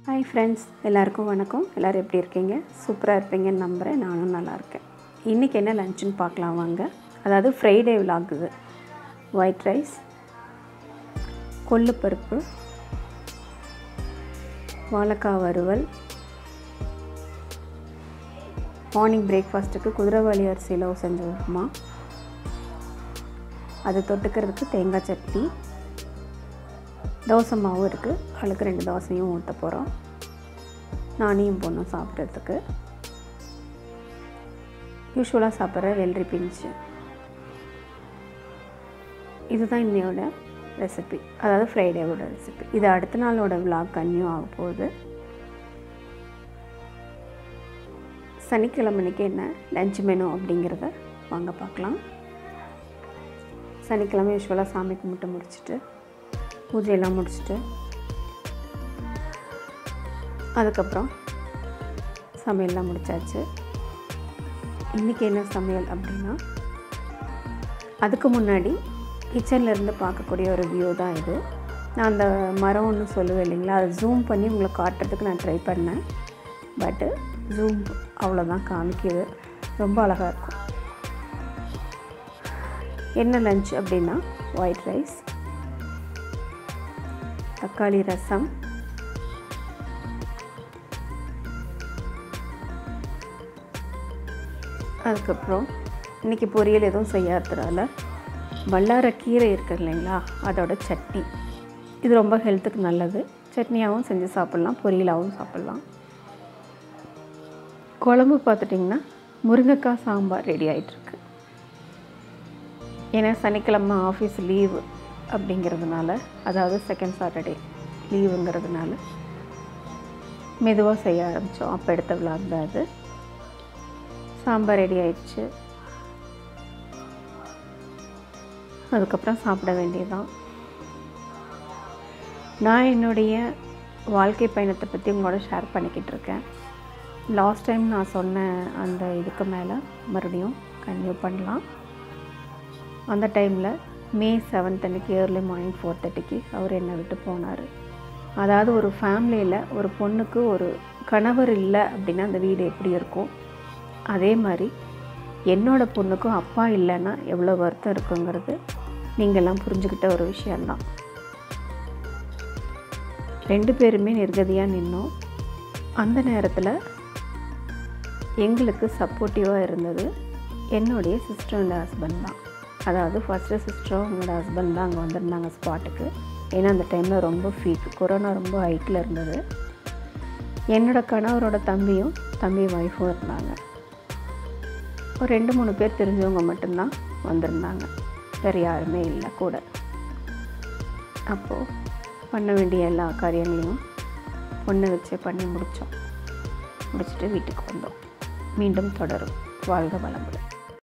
Hi friends, எல்லாருக்கும் வணக்கம். எல்லோரும் எப்படி இருக்கீங்க? சூப்பராக இருப்பீங்கன்னு நம்புகிறேன். நானும் நல்லாயிருக்கேன். இன்றைக்கி என்ன லஞ்சுன்னு பார்க்கலாம் வாங்க. அதாவது ஃப்ரைடே விலாகுது. ஒயிட் ரைஸ், கொள்ளுப்பருப்பு, வாழைக்காய் வறுவல், மார்னிங் பிரேக்ஃபாஸ்ட்டுக்கு குதிரைவாலி அரிசியில் செஞ்ச உப்புமா, அது தொட்டுக்கிறதுக்கு தேங்காய் சட்னி, தோசை மாவு இருக்குது. அதுக்கு 2 தோசையும் ஊற்ற போகிறோம். நானையும் பொண்ணும் சாப்பிட்றதுக்கு. யூஸ்வலாக சாப்பிட்ற வெள்ளரி பிஞ்சு. இதுதான் இன்னையோட ரெசிபி, அதாவது ஃப்ரைடேவோட ரெசிபி. இது அடுத்த நாளோட விலாக் கன்னியூ ஆக போகுது. சனிக்கிழமைக்கு என்ன லஞ்ச் மெனு அப்படிங்கிறத வாங்க பார்க்கலாம். சனிக்கிழமை யூஸ்வலாக சாமி கும்பிட்டு முடிச்சுட்டு பூஜையெல்லாம் முடிச்சுட்டு அதுக்கப்புறம் சமையல்லாம் முடித்தாச்சு. இன்றைக்கி என்ன சமையல் அப்படின்னா, அதுக்கு முன்னாடி கிச்சன்லேருந்து பார்க்கக்கூடிய ஒரு வியூ தான் இது. நான் அந்த மரம் ஒன்று சொல்லுவேன் இல்லைங்களா, அதை ஜூம் பண்ணி உங்களை காட்டுறதுக்கு நான் ட்ரை பண்ணேன். பட்டு ஜூம் அவ்வளோதான் காமிக்குது. ரொம்ப அழகாக இருக்கும். என்ன லஞ்ச் அப்படின்னா, ஒயிட் ரைஸ், தக்காளி ரசம், அதுக்கப்புறம் இன்றைக்கி பொரியல் எதுவும் செய்யாததுனால வல்லாரக்கீரை இருக்குது இல்லைங்களா, அதோட சட்னி. இது ரொம்ப ஹெல்த்துக்கு நல்லது. சட்னியாகவும் செஞ்சு சாப்பிட்லாம், பொரியலாகவும் சாப்பிட்லாம். குழம்பு பார்த்துட்டிங்கன்னா முருங்கைக்காய் சாம்பார் ரெடி ஆகிட்டுருக்கு. ஏன்னா சனிக்கிழமை ஆஃபீஸ் லீவு அப்படிங்கிறதுனால, அதாவது செகண்ட் சாட்டர்டே லீவுங்கிறதுனால மெதுவாக செய்ய ஆரம்பித்தோம். அப்போ எடுத்த விலாக் தான் அது. சாம்பார் ரெடி ஆயிடுச்சு. அதுக்கப்புறம் சாப்பிட வேண்டியதுதான். நான் என்னுடைய வாழ்க்கை பயணத்தை பற்றி உங்களோட ஷேர் பண்ணிக்கிட்டு இருக்கேன். லாஸ்ட் டைம் நான் சொன்ன அந்த இதுக்கு மேலே மறுபடியும் கன்டினியூ பண்ணலாம். அந்த டைமில் May 7th அன்றைக்கி ஏர்லி மார்னிங் 4:30க்கு அவர் என்னை விட்டு போனார். அதாவது ஒரு ஃபேமிலியில் ஒரு பொண்ணுக்கு ஒரு கணவர் இல்லை அப்படின்னா அந்த வீடு எப்படி இருக்கும், அதே மாதிரி என்னோடய பொண்ணுக்கும் அப்பா இல்லைன்னா எவ்வளோ வருத்தம் இருக்குங்கிறது நீங்கள்லாம் புரிஞ்சுக்கிட்ட ஒரு விஷயந்தான். 2 பேருமே நிர்கதியாக நின்னோம். அந்த நேரத்தில் எங்களுக்கு சப்போர்ட்டிவாக இருந்தது என்னுடைய சிஸ்டர் அண்ட் ஹஸ்பண்ட் தான். அதாவது ஃபஸ்ட்டு சிஸ்டரும் அவங்களோட ஹஸ்பண்ட் தான் அங்கே வந்திருந்தாங்க ஸ்பாட்டுக்கு. ஏன்னா அந்த டைமில் ரொம்ப கொரோனா ரொம்ப ஹைட்டில் இருந்தது. என்னோடய கணவரோட தம்பி ஒய்ஃபும் இருந்தாங்க. ஒரு 2-3 பேர் தெரிஞ்சவங்க மட்டும்தான் வந்திருந்தாங்க. வேறு யாருமே இல்லை கூட. அப்போது பண்ண வேண்டிய எல்லா காரியங்களையும் பொண்ணை வச்சே பண்ணி முடித்தோம். முடிச்சுட்டு வீட்டுக்கு வந்தோம். மீண்டும் தொடரும். வாழ்க வளமுடன்.